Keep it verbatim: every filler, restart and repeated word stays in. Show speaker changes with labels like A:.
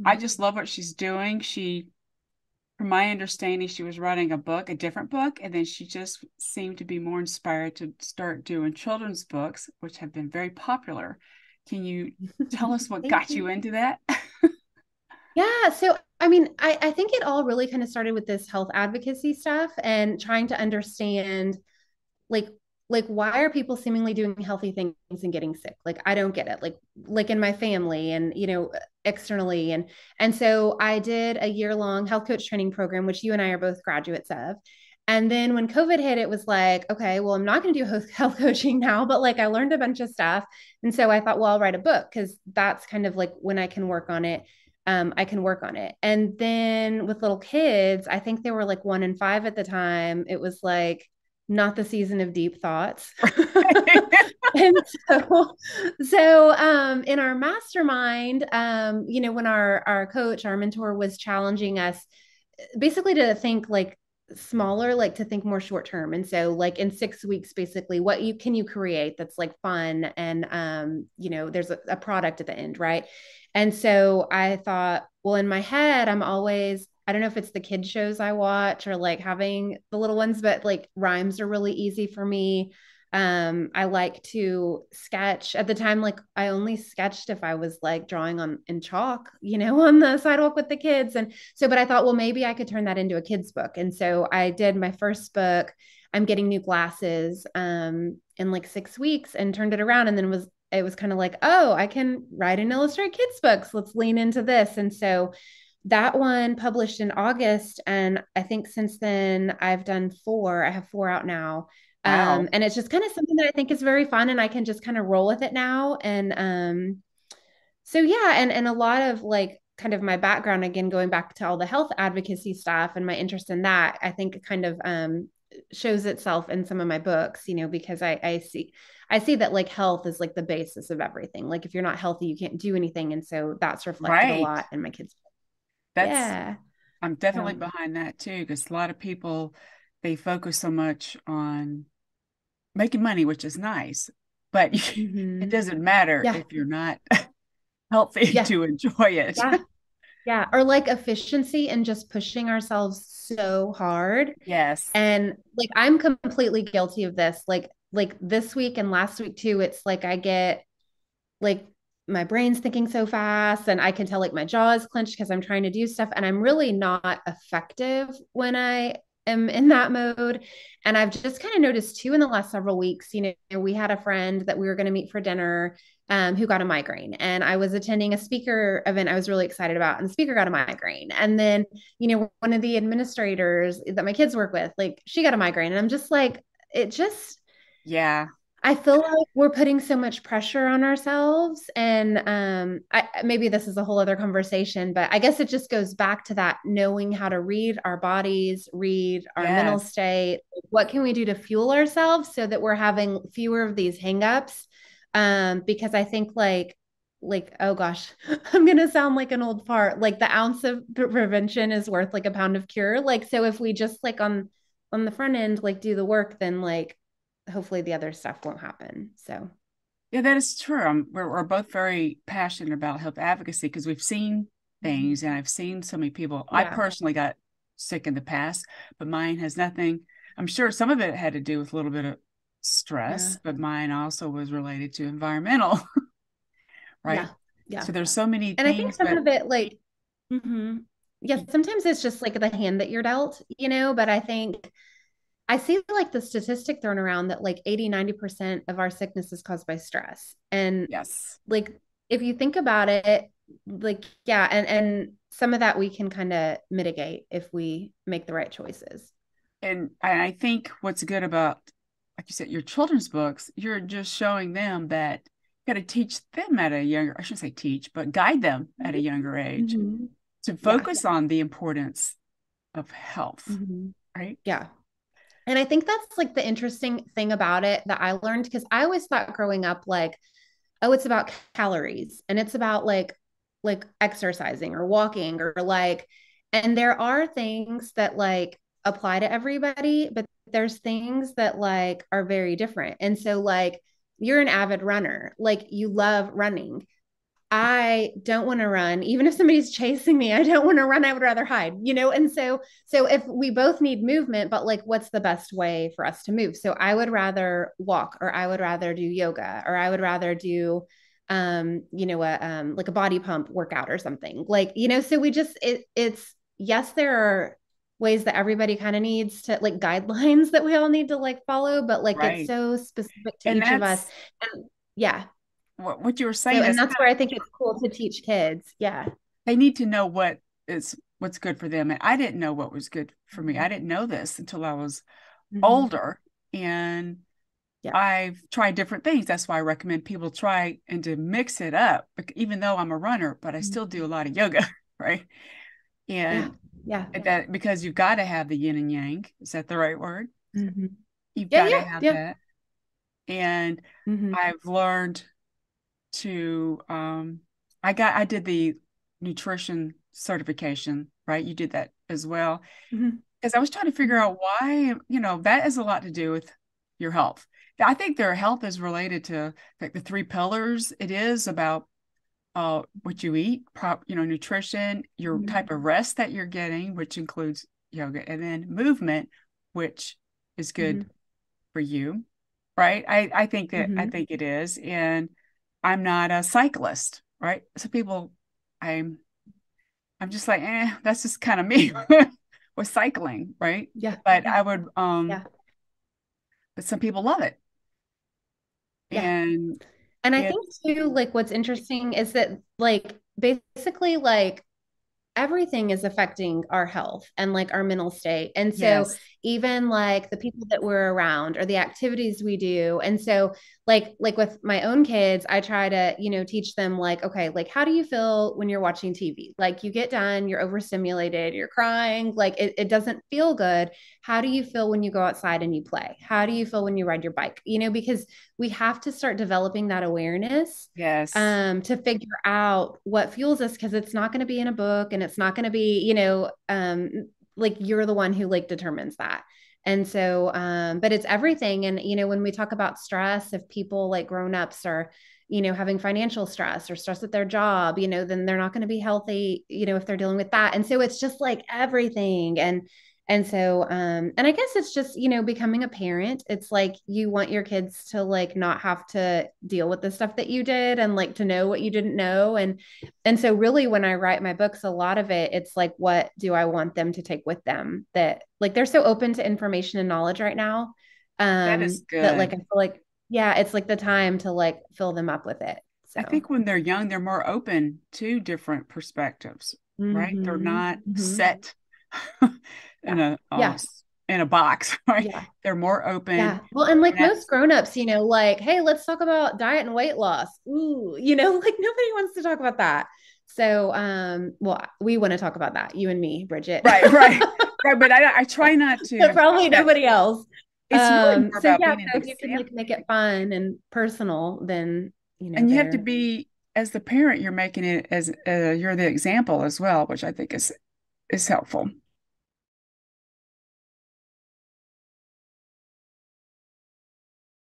A: I just love what she's doing. She, from my understanding, she was writing a book, a different book, and then she just seemed to be more inspired to start doing children's books, which have been very popular. Can you tell us what
B: Thank
A: got
B: you.
A: you into that?
B: Yeah. So, I mean, I, I think it all really kind of started with this health advocacy stuff and trying to understand like like why are people seemingly doing healthy things and getting sick? Like I don't get it. Like like in my family and you know externally and and so I did a year long health coach training program, which you and I are both graduates of. And then when COVID hit, it was like, okay, well, I'm not going to do health coaching now, but like I learned a bunch of stuff. And so I thought, well, I'll write a book because that's kind of like when I can work on it. Um, I can work on it. And then with little kids, I think they were like one and five at the time. It was like, not the season of deep thoughts. And so, so um, in our mastermind, um, you know, when our our coach, our mentor was challenging us basically to think like smaller, like to think more short term. And so like in six weeks, basically, what you can you create that's like fun and um, you know, there's a, a product at the end, right? And so I thought, well, in my head, I'm always, I don't know if it's the kid shows I watch or like having the little ones, but like rhymes are really easy for me. Um, I like to sketch at the time, like I only sketched if I was like drawing on in chalk, you know, on the sidewalk with the kids. And so, but I thought, well, maybe I could turn that into a kid's book. And so I did my first book. I'm getting new glasses um, in like six weeks and turned it around. And then was, it was kind of like, oh, I can write and illustrate kids' books. Let's lean into this. And so that one published in August. And I think since then I've done four. I have four out now. Um,
A: Wow.
B: and it's just kind of something that I think is very fun and I can just kind of roll with it now. And um, so yeah, and and a lot of like kind of my background again, going back to all the health advocacy stuff and my interest in that, I think kind of um shows itself in some of my books, you know, because I I see I see that like health is like the basis of everything. Like if you're not healthy, you can't do anything. And so that's reflected a
A: Right.
B: lot in my kids.
A: That's,
B: Yeah.
A: I'm definitely
B: So,
A: behind that too, because a lot of people, they focus so much on making money, which is nice, but it
B: mhm.
A: doesn't matter
B: Yeah.
A: if you're not healthy
B: Yeah.
A: to enjoy it.
B: Yeah. Yeah. Or like efficiency and just pushing ourselves so hard.
A: Yes.
B: And like I'm completely guilty of this. Like like this week and last week too, it's like I get like my brain's thinking so fast and I can tell like my jaw is clenched because I'm trying to do stuff and I'm really not effective when I am in that mode. And I've just kind of noticed too in the last several weeks, you know, we had a friend that we were going to meet for dinner um, who got a migraine. And I was attending a speaker event I was really excited about, and the speaker got a migraine. And then, you know, one of the administrators that my kids work with, like, she got a migraine. And I'm just like, it just,
A: Yeah.
B: I feel like we're putting so much pressure on ourselves. And um, I, maybe this is a whole other conversation, but I guess it just goes back to that knowing how to read our bodies, read our mental
A: Yes.
B: state. What can we do to fuel ourselves so that we're having fewer of these hangups? Um, because I think like, like, oh gosh, I'm gonna sound like an old fart. Like the ounce of pre- prevention is worth like a pound of cure. Like, so if we just like on on the front end, like do the work, then like hopefully the other stuff won't happen. So,
A: Yeah, that is true. Um, we're, we're both very passionate about health advocacy because we've seen things and I've seen so many people. I
B: yeah.
A: personally got sick in the past, but mine has nothing. I'm sure some of it had to do with a little bit of
B: Yeah.
A: stress, but mine also was related to environmental, right?
B: Yeah. Yeah.
A: So there's so many
B: And I think
A: things,
B: some
A: but
B: of it, like, mhm. Yes, sometimes it's just like the hand that you're dealt, you know, but I think I see like the statistic thrown around that like eighty, ninety percent of our sickness is caused by stress. And
A: yes.
B: like, if you think about it, like, yeah, and, and some of that we can kind of mitigate if we make the right choices.
A: And I think what's good about, like you said, your children's books, you're just showing them that you got to teach them at a younger, I shouldn't say teach, but guide them at a younger age
B: Mm-hmm.
A: to
B: Yeah.
A: focus on the importance of health,
B: Mm-hmm.
A: right?
B: Yeah. And I think that's like the interesting thing about it that I learned because I always thought growing up, like, oh, it's about calories and it's about like like exercising or walking or like, and there are things that like apply to everybody, but there's things that like are very different. And so like you're an avid runner, like you love running. I don't want to run. Even if somebody's chasing me, I don't want to run. I would rather hide, you know? And so, so if we both need movement, but like, what's the best way for us to move? So I would rather walk, or I would rather do yoga, or I would rather do, um, you know, a, um, like a body pump workout or something like, you know, so we just, it, it's, yes, there are ways that everybody kind of needs to like guidelines that we all need to like follow, but like, it's
A: Right.
B: so specific to
A: And
B: each of us.
A: that's
B: And yeah.
A: what, what you were
B: So,
A: saying
B: and
A: is
B: that's where I think it's cool to teach kids. Yeah.
A: they need to know what is what's good for them. And I didn't know what was good for me.
B: Mhm.
A: I didn't know this until I was
B: Mhm.
A: older. And
B: Yeah.
A: I've tried different things. That's why I recommend people try and to mix it up, even though I'm a runner, but I still do a
B: Mhm.
A: lot of yoga, right?
B: Yeah.
A: And
B: Yeah.
A: that because you've got to have the yin and yang. Is that the right word?
B: Mhm.
A: You've
B: Yeah.
A: got to
B: Yeah.
A: have
B: Yeah.
A: that. And
B: Mhm.
A: I've learned to um I got I did the nutrition certification, right? You did that as well.
B: Mhm.
A: Because I was trying to figure
B: Mhm.
A: out why, you know, that has a lot to do with your health. I think their health is related to like the three pillars. It is about uh what you eat, prop, you know, nutrition, your type of
B: Mhm.
A: rest that you're getting, which includes yoga, and then movement, which is good
B: Mhm.
A: for you, right? I I think that I
B: Mhm.
A: think it is, and I'm not a cyclist, right? So people, I'm I'm just like, eh, that's just kind of me with cycling, right?
B: Yeah.
A: But
B: Yeah.
A: I would, um,
B: Yeah.
A: but some people love it,
B: Yeah.
A: and
B: And I think
A: it's
B: too, like what's interesting is that like basically like everything is affecting our health and like our mental state. And so
A: yes,
B: even like the people that we're around or the activities we do. And so like like with my own kids, I try to, you know, teach them like, okay, like how do you feel when you're watching T V? Like you get done, you're overstimulated, you're crying, like it, it doesn't feel good. How do you feel when you go outside and you play? How do you feel when you ride your bike? You know, because we have to start developing that awareness
A: yes,
B: um, to figure out what fuels us because it's not going to be in a book and it's not going to be, you know, um, like you're the one who like determines that. And so, um, but it's everything. And, you know, when we talk about stress, if people like grown-ups are, you know, having financial stress or stress at their job, you know, then they're not going to be healthy, you know, if they're dealing with that. And so it's just like everything. And and so, um, and I guess it's just, you know, becoming a parent. It's like you want your kids to like not have to deal with the stuff that you did and like to know what you didn't know. And and so really when I write my books, a lot of it, it's like, what do I want them to take with them? That like they're so open to information and knowledge right now.
A: that is
B: Um, that like
A: good.
B: I feel like, yeah, it's like the time to like fill them up with it.
A: I
B: So
A: think when they're young, they're more open to different perspectives, right? They're
B: mm-hmm,
A: not
B: mm-hmm.
A: set in
B: Yeah.
A: a uh,
B: Yeah.
A: in a box, right?
B: Yeah.
A: They're more open,
B: Yeah. Well, and like
A: and
B: most
A: that's
B: grown-ups, you know, like, hey, let's talk about diet and weight loss. Ooh, you know, like nobody wants to talk about that. So, um, well, we want to talk about that, you and me, Bridget.
A: right, right, right. But I I try not to.
B: But
A: I try
B: probably
A: not.
B: nobody else.
A: It's really
B: Um,
A: more
B: so
A: about
B: yeah,
A: being an
B: so if you can like
A: example.
B: make it fun and personal, then you know,
A: And you have to
B: they're
A: be, as the parent, you're making it as uh, you're the example as well, which I think is is helpful.